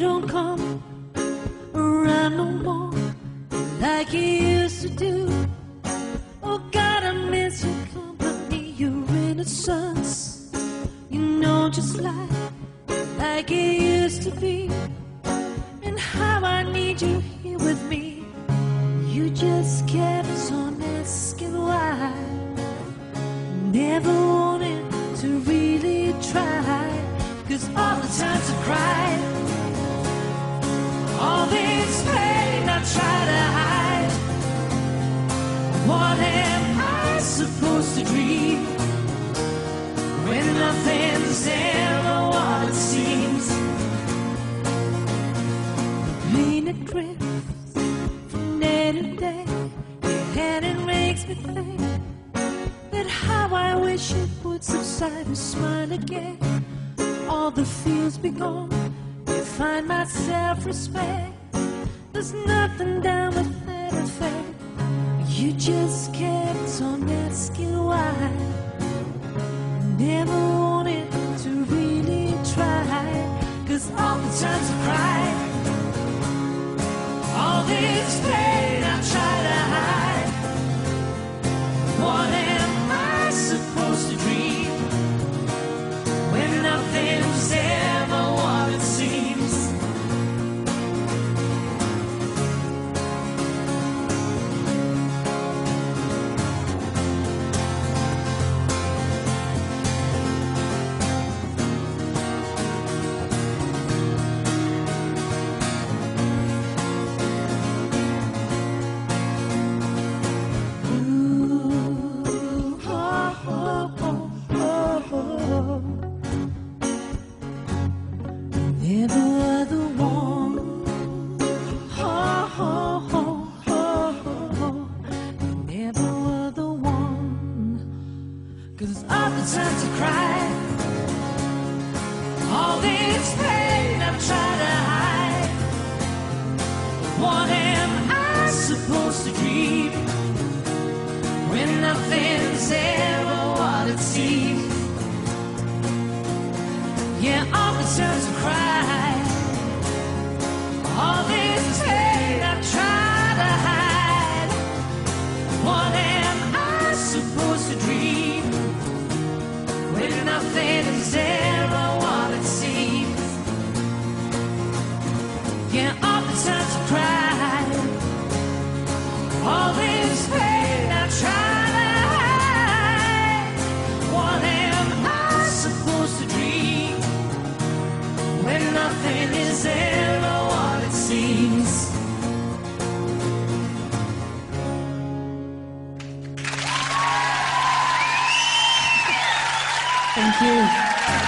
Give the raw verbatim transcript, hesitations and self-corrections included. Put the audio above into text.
don't come around no more like you used to do. Oh God, I miss your company, your innocence. You know, just like, like it used to be. And how I need you here with me. You just kept on asking why. Never wanted to really try. Cause all the times I cried, all this pain I try to hide. What am I supposed to dream when nothing's ever what it seems? Pain it drifts from day to day, and it makes me think that how I wish it would subside and smile again. All the fears be gone, you find my self-respect. There's nothing down with that effect. You just kept on asking why. Never wanted to really try. Cause all the times I cried, all this pain I try to hide. What am I supposed to dream when nothing's ever what it seems? Never were the one, oh, oh, oh, oh, oh. Never were the one. Cause all the times I cried, all this pain I've tried to hide. What am I supposed to dream when nothing's ever what it seems? Yeah, all the times I cried, all this pain I try to hide. What am I supposed to dream when nothing is ever what it seems? Yeah, all the times I cried, all this pain I try to hide. What am I supposed to dream when nothing is ever what it seems? Thank you.